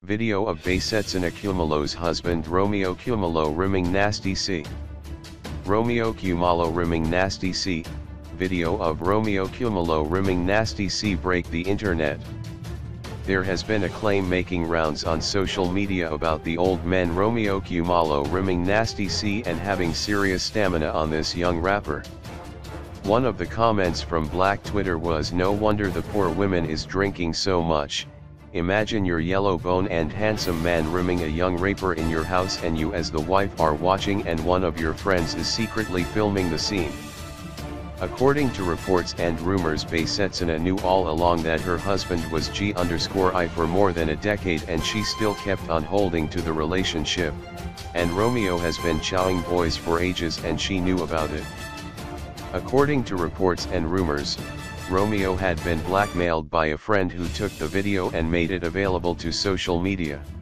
Video of Baysetsina Kumalo's husband Romeo Kumalo rimming nasty C. Romeo Kumalo rimming nasty C. Video of Romeo Kumalo rimming nasty C break the internet. There has been a claim making rounds on social media about the old man Romeo Kumalo rimming nasty C and having serious stamina on this young rapper. One of the comments from Black Twitter was, "No wonder the poor woman is drinking so much. Imagine your yellow bone and handsome man rimming a young raper in your house and you as the wife are watching and one of your friends is secretly filming the scene." According to reports and rumors, Baysetsina knew all along that her husband was G_I for more than a decade and she still kept on holding to the relationship, and Romeo has been chowing boys for ages and she knew about it. According to reports and rumors, Romeo had been blackmailed by a friend who took the video and made it available to social media.